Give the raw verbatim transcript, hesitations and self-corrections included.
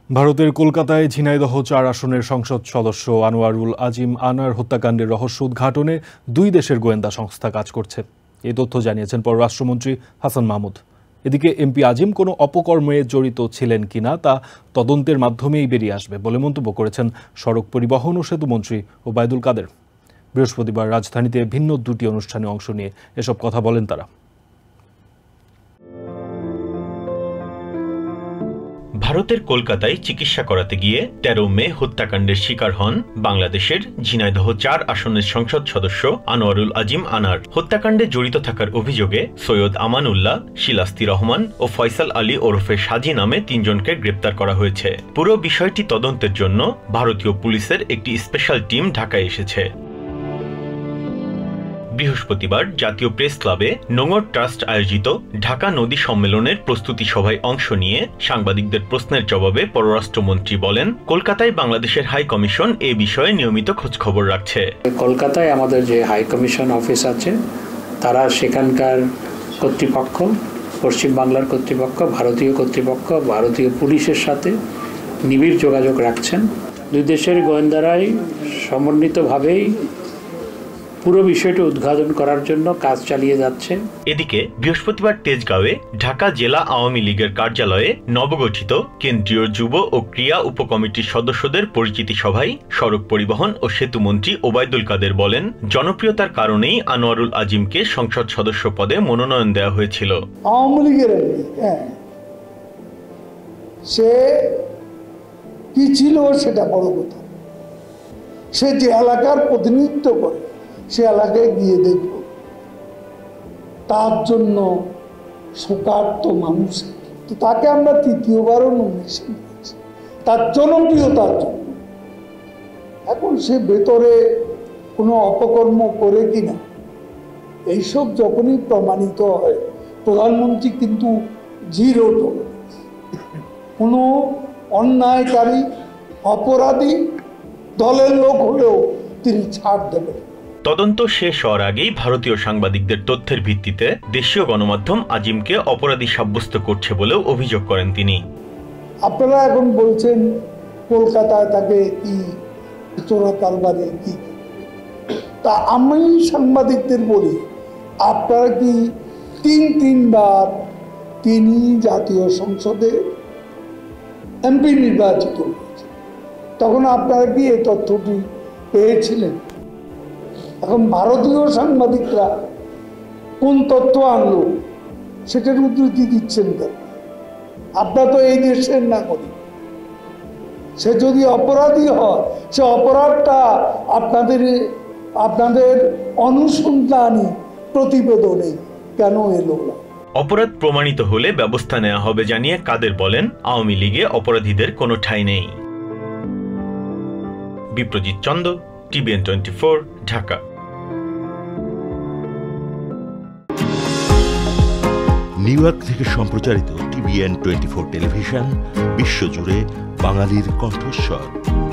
ভারতের কলকাতায় ঝিনাইদহ চার আসনের সংসদ সদস্য আনোয়ারুল আজিম আনার হত্যাকাণ্ডের রহস্য উদ্ঘাটনে দুই দেশের গোয়েন্দা সংস্থা কাজ করছে। এই তথ্য জানিয়েছেন পররাষ্ট্রমন্ত্রী হাসান মাহমুদ। এদিকে এমপি আজিম কোনো অপকর্মে জড়িত ছিলেন কিনা তা তদন্তের মাধ্যমেই বেরিয়ে আসবে বলে মন্তব্য করেছেন সড়ক পরিবহন ও সেতুমন্ত্রী ওবায়দুল কাদের। বৃহস্পতিবার রাজধানীতে ভিন্ন দুটি অনুষ্ঠানে অংশ নিয়ে এসব কথা বলেন তারা। ভারতের কলকাতায় চিকিৎসা করাতে গিয়ে তেরো মে হত্যাকাণ্ডের শিকার হন বাংলাদেশের ঝিনাইদহ চার আসনের সংসদ সদস্য আনোয়ারুল আজিম আনার। হত্যাকাণ্ডে জড়িত থাকার অভিযোগে সৈয়দ আমানুল্লাহ, শিলাস্তি রহমান ও ফয়সাল আলী ওরফে সাজি নামে তিনজনকে গ্রেপ্তার করা হয়েছে। পুরো বিষয়টি তদন্তের জন্য ভারতীয় পুলিশের একটি স্পেশাল টিম ঢাকায় এসেছে। বৃহস্পতিবার জাতীয় প্রেস ক্লাবে নোঙর ট্রাস্ট আয়োজিত ঢাকা নদী সম্মেলনের প্রস্তুতি সভায় অংশ নিয়ে সাংবাদিকদের প্রশ্নের জবাবে পররাষ্ট্রমন্ত্রী বলেন, কলকাতায় বাংলাদেশের হাই কমিশন এ বিষয়ে নিয়মিত খোঁজখবর রাখছে। কলকাতায় আমাদের যে হাই কমিশন অফিস আছে তারা সেখানকার কর্তৃপক্ষ, পশ্চিম বাংলার কর্তৃপক্ষ, ভারতীয় কর্তৃপক্ষ, ভারতীয় পুলিশের সাথে নিবিড় যোগাযোগ রাখছেন। দুই দেশের গোয়েন্দারাই সমন্বিতভাবেই পুরো বিষয়টি উদ্ঘাটন করার জন্য কাজ চালিয়ে যাচ্ছে। এদিকে বৃহস্পতিবার তেজগাঁওয়ে ঢাকা জেলা আওয়ামী লীগের কার্যালয়ে নবগঠিত কেন্দ্রীয় যুব ও ক্রীড়া উপকমিটির সদস্যদের পরিচিতি সভায় সড়ক পরিবহন ও সেতু মন্ত্রী ওবায়দুল কাদের বলেন, জনপ্রিয়তার কারণেই আনোয়ারুল আজিমকে সংসদ সদস্য পদে মনোনয়ন দেওয়া হয়েছিল। আওয়ামী লীগের হ্যাঁ সে কি ছিল সেটা বড় কথা। সে যে এলাকার প্রতিনিধিত্ব করে সে এলাকায় গিয়ে দেখব, তার জন্য শোকার্ত মানুষ, তো তাকে আমরা তৃতীয়বারও নমিনেশন দিয়েছি তার জনপ্রিয়তার জন্য। এখন সে ভেতরে কোনো অপকর্ম করে কিনা এইসব যখনই প্রমাণিত হয়, প্রধানমন্ত্রী কিন্তু জিরো টলারেন্স। কোনো অন্যায়কারী অপরাধী দলের লোক হলেও তিনি ছাড় দেবেন। তদন্ত শেষ হওয়ার আগেই ভারতীয় সাংবাদিকদের তথ্যের ভিত্তিতে দেশীয় গণমাধ্যম আজিমকে অপরাধী সাব্যস্ত করছে বলেও অভিযোগ করেন তিনি। আপনারা এখন বলছেন কলকাতায় তাকে কি চোরাকারবারে কি, তা আমি সাংবাদিকদের বলি, আপনারা কি তিন তিনবার তিনি জাতীয় সংসদে এমপি নির্বাচিত হয়েছে, তখন আপনারা কি এই তথ্যটি পেয়েছিলেন? এখন ভারতীয় সাংবাদিকরা কোন তথ্য আনলো সেটার উদ্ধৃতি দিচ্ছেন কেন? আপনারা তো এই দেশের নাগরিক। সে যদি অপরাধী হয়, সে অপরাধটা আপনাদের আপনাদের অনুসন্ধানী প্রতিবেদনে কেন এলো না? অপরাধ প্রমাণিত হলে ব্যবস্থা নেওয়া হবে জানিয়ে কাদের বলেন, আওয়ামী লীগে অপরাধীদের কোনো ঠাঁই নেই। Biprajit Chanda, TBN twenty four, Dhaka. New York থেকে সম্প্রচারিত টিবিএন টোয়েন্টি ফোর টেলিভিশন বিশ্বজুড়ে বাঙালির কণ্ঠস্বর।